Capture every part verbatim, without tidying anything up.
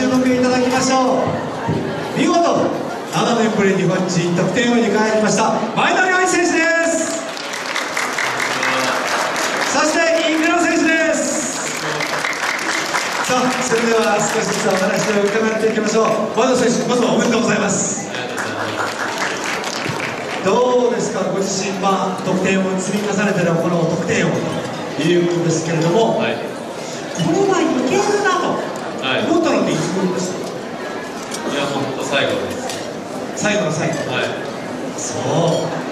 注目いただきましょう。見事ななねんぶり日本人得点王に輝きました前田亮一選手です。そして飯倉選手です。さあ、それでは少しずつお話を伺っていきましょう。前田選手、まずはおめでとうございます。どうですか、ご自身、まあ、得点を積み重ねてのこの得点王ということですけれども、はい、これはいけるなと思ったのっていつ頃ですか？ いや、本当最後です。 最後の最後。はい。そう。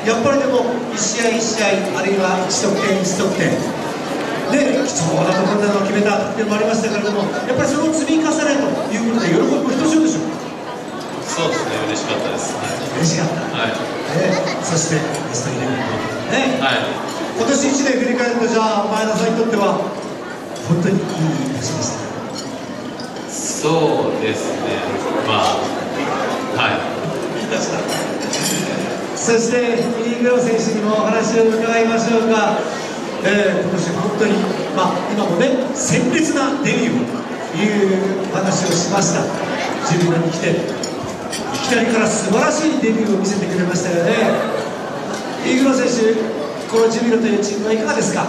やっぱりでも一試合一試合、あるいはいち得点いち得点で貴重なところでの決めた得点もありましたけれども、やっぱりその積み重ねということで喜びもひとしおでしょうか？ そうですね、嬉しかったです。 嬉しかった。はい。えー、そしてベストイレブンね。はい。今年いちねん振り返ると、じゃあ前田さんにとっては本当にいい年でした。 そうですね。まあ、はい。 そして飯倉選手にもお話を伺いましょうか。えー、今年本当に、まあ、今もね鮮烈なデビューという話をしました。ジュビロに来ていきなりから素晴らしいデビューを見せてくれましたよね。飯倉選手、このジュビロというチームはいかがですか？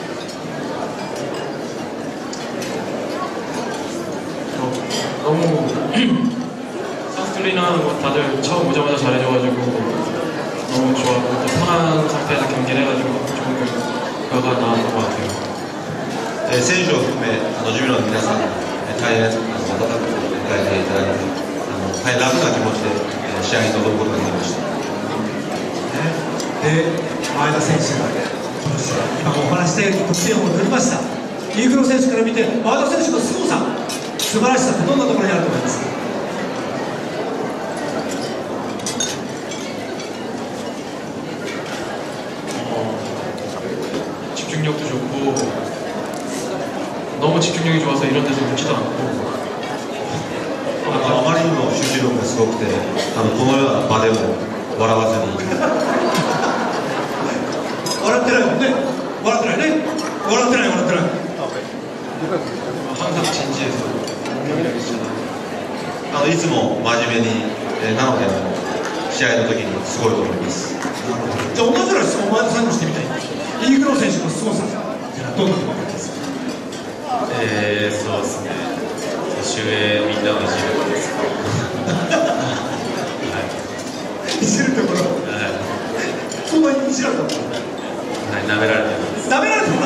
너무 선수들이나 뭐 다들 처음 오자마자 잘해줘가지고 너무 좋았고 또 편한 상태에서 경기를 해가지고 좋은 결과가 나왔던 것 같아요. 選手を含めあのジュビロの皆さん、大変温かく迎えていただいて、あの大変楽な気持ちで試合に臨むことができました。 で、前田選手が今もお話したように得点を取りました。飯倉選手から見て前田選手の凄さ、素晴らしさってどんなところにあると思いますか？ 집중력도 좋고 너무 집중력이 좋아서 이런 데서 놓치도 않고 あまりにも集中力がすごくて、あのこのような場でも笑わずに笑ってないもんね。笑ってないね。笑ってない笑ってない。 항상 진지해서 あのいつも真面目に、えー、なので試合の時にすごいと思います。 じゃあ同じような質問を前田さんにしてみたい。飯倉選手の凄さってどんなところですか？ えー、そうですね、年上みんなをいじることですか。 いじるところ、はい、そんなにいじられたの？はい、 舐められてます。 舐められてたの？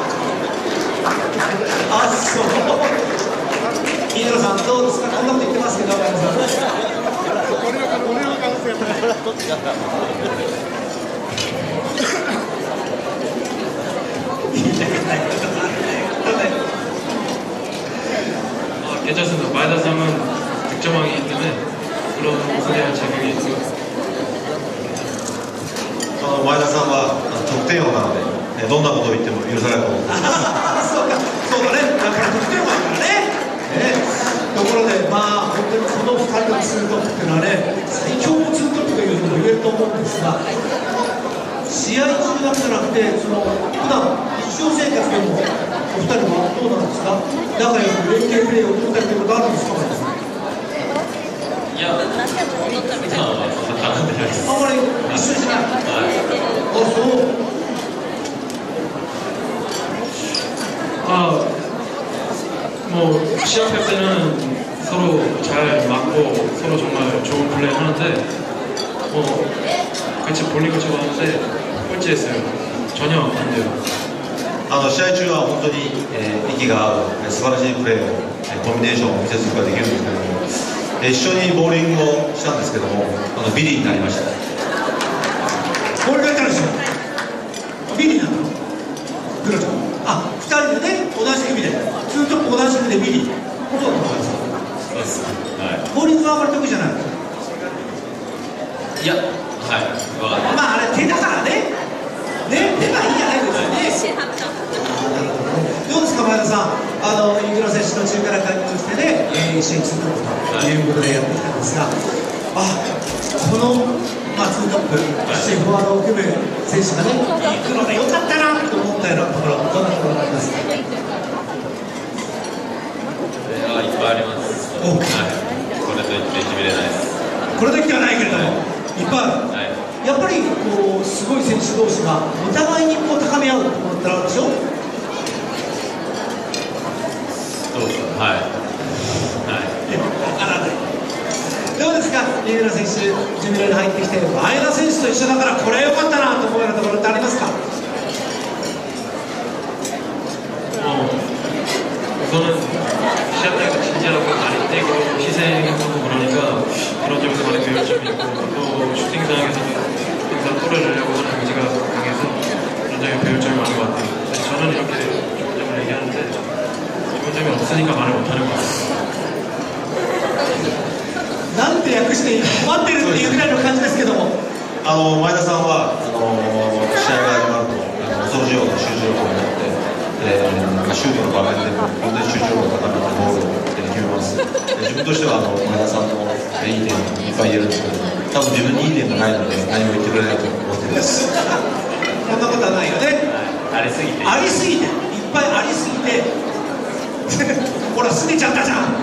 あ、そう。飯倉さんどうですか？こんなこと言ってますけど、前田さん。 괜찮습니다. 마에다상은 득점왕이기 때문에 그런 소개할 자격이 있어요. 前田さんは得点王なので、どんなことを言っても許されると思います。 そうか、そうだね。だから得点王だからね。ね、ところで、まあ本当にこのふたりのツートップっていうのはね、最強のツートップというふうにも言えると思うんですが、試合中だけじゃなくて、その普段日常生活でもお二人はどうなんですか？仲良く連携プレーを取ったりということあるんですか？ いや、今は絡んでないです。 あんまり一緒にしない。あ、そう。 아, 뭐 시합할 때는 서로 잘 맞고 서로 정말 좋은 플레이 하는데 뭐 같이 볼링을 치고 하는데 꼴찌했어요. 전혀 안 돼요. あの試合中は本当に、えー、息が合う素晴らしいプレーを、えー、コンビネーションを見せることができるんですけども、えー、一緒にボーリングをしたんですけども、あのビリになりました。 ボールがやったんですよ。ビリになったの？グロちゃん。あ、ふたりでね、同じ組で、ツートップ同じ組でビリ。そうだと思います。 そうです。はい。 ボーリングはあまり得意じゃない。 いや、はい。分かった。 まああれ手だからね。ね、手がいいじゃないですよね。どうですか前田さん、あの飯倉選手途中から加入してね、一緒にツートップということでやってきたんですが、あ、この、まあ、ツートップ、そしてフォワードを含む選手がね、行くのが良かったなと思ったようなところ、どんなところがありますか？ いっぱいあります。 おはい、これといって決めれないです。 これだけではないけれども、いっぱいある。 はい、 やっぱりこうすごい選手同士がお互いにこう高め合うところってあるでしょ。 どうですか。はい。はい。 わからない。どうですか、三浦選手、ジュニアに入ってきて、前田選手と一緒だから、これ良かったなと思うようなところってありますか。 어, 우선은 시합 때가 진지하고 많이 뛰고 희생하고 그러니까 그런 점에서 많이 배울 점이 있고 또 슈팅 상황에서도 항상 골을 넣으려고 하는 의지가 강해서 그런 점에 배울 점이 많은 것 같아요. 저는 이렇게 좋은 점을 얘기하는데 좋은 점이 없으니까 말을 못하는 것 같아요. なんて訳していいか困ってるっていうぐらいの感じですけども、 あの前田さんはあの試合が始まると恐ろしいような集中力を持って、えー、シュートの場面でも本当に集中力を高めてゴールを決めます。自分としてはあの前田さんのいい点いっぱい言えるんですけど、多分自分にいい点がないので何も言ってくれないと思っています。 そんなことはないよね。 ありすぎて。 ありすぎて、いっぱいありすぎて、ほら、すねちゃったじゃん。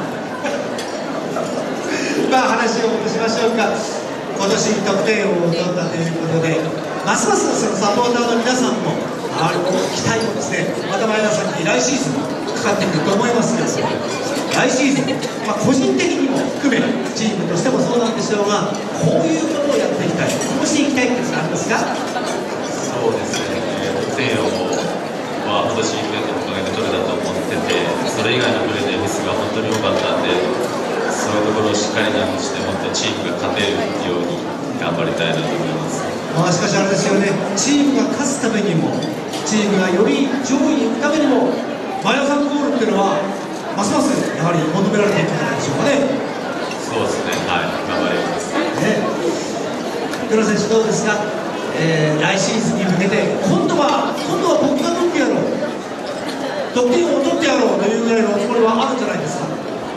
まあ話を戻しましょうか。今年得点王を取ったということで、ますますそのサポーターの皆さんもあの期待をですね、また前田さんに来シーズンかかってくると思いますけど、来シーズン、まあ、個人的にも含めチームとしてもそうなんでしょうが、こういうことをやっていきたい、こうしていきたいっていうのがありますか。 そうですね、得点王は今年みんなのおかげで取れたと思ってて、それ以外のプレーでミスが本当に多かったんで、そういうところをしっかりなくして、もっとチームが勝てるように頑張りたいなと思います。 まあしかしあれですよね、チームが勝つためにも、チームがより上位に行くためにも、前田さんのゴールっていうのは、ますますやはり求められていくんじゃないでしょうかね。 そうですね、はい、頑張ります。 ね、黒選手どうですか、えー、来シーズンに向けて、今度は、今度は僕が取ってやろう、得点を取ってやろうというぐらいのつもりはあるんじゃないですか。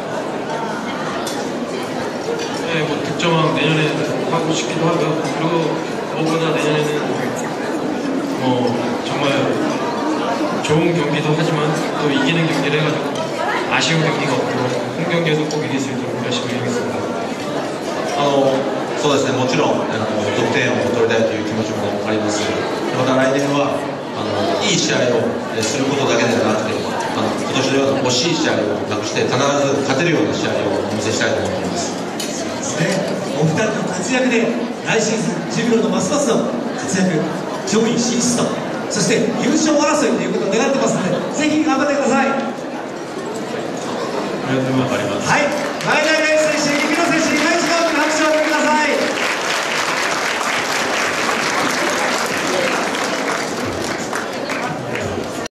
네, 뭐 득점왕 내년에 하고 싶기도 하고요. 그리고 무엇보다 내년에는 뭐 정말 좋은 경기도 하지만 또 이기는 경기를 해가지고 아쉬운 경기가 없도록 홈 경기에서 꼭 이길 수 있도록 열심히 하겠습니다. あのそうですね、もちろんあの得点を取りたいという気持ちもあります。また来年はあのいい試合をすることだけではなくて、あの今年のような惜しい試合をなくして必ず勝てるような試合をお見せしたいと思っています。 お二人の活躍で来シーズンジュビロのますますの活躍、上位進出と、そして優勝争いということを願ってますので、ぜひ頑張ってください。 頑張ります。 はい。